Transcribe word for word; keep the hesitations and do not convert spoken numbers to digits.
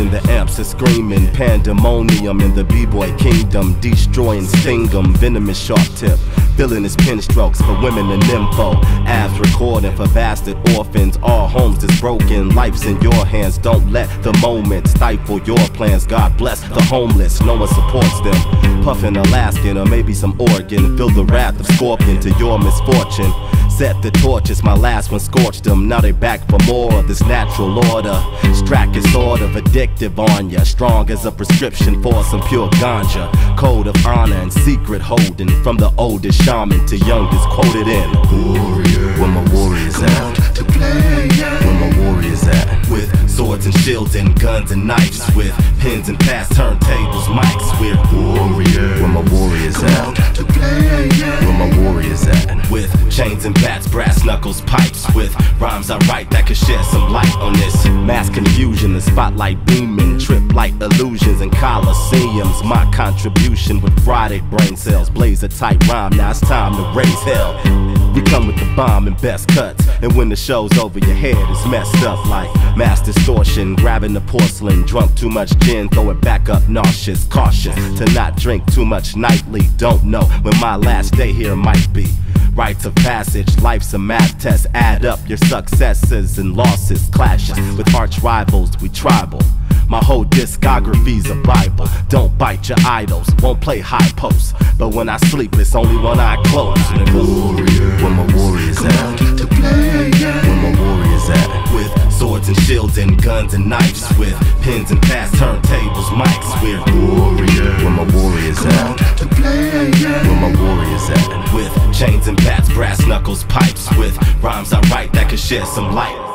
when the amps are screaming. Pandemonium in the b-boy kingdom. Destroying stingum, venomous sharp tip. Filling his pen strokes for women and nympho. Abs recording for bastard orphans. All homes is broken, life's in your hands. Don't let the moment stifle your plans. God bless the homeless, no one supports them. Puffin' Alaskan or maybe some Oregon. Feel the wrath of Scorpion to your misfortune. Set the torches, my last one scorched them. Now they back for more of this natural order. Strack is sort of addictive on ya. Strong as a prescription for some pure ganja. Code of honor and secret holding. From the oldest shaman to youngest quoted in. Warrior, where my warriors at? To play, yeah. Where my warriors at? With swords and shields and guns and knives. With pins and past turntables, mics. We're warrior, where my warriors at? To play, yeah. Where my warriors at? With chains and bats, brass knuckles, pipes. With rhymes I write that could shed some light on this mass confusion. The spotlight beaming, trip light illusions and coliseums. My contribution with Friday brain cells. Blaze a tight rhyme, now it's time to raise hell. We come with the bomb and best cuts. And when the show's over, your head is messed up like mass distortion. Grabbing the porcelain, drunk too much gin, throw it back up nauseous. Cautious to not drink too much nightly. Don't know when my last day here might be. Rites of passage, life's a math test. Add up your successes and losses. Clashes with arch rivals, we tribal. My whole discography's a Bible. Don't bite your idols, won't play high post. But when I sleep, it's only one eye closed. Warrior, where my warriors at? To play, yeah. Where my warriors at? With swords and shields and guns and knives. With pins and past turntables, mics. We're warrior, where my warriors at? To play, yeah. Where my warriors at? With chains and bats, brass knuckles, pipes. With rhymes I write that could shed some light.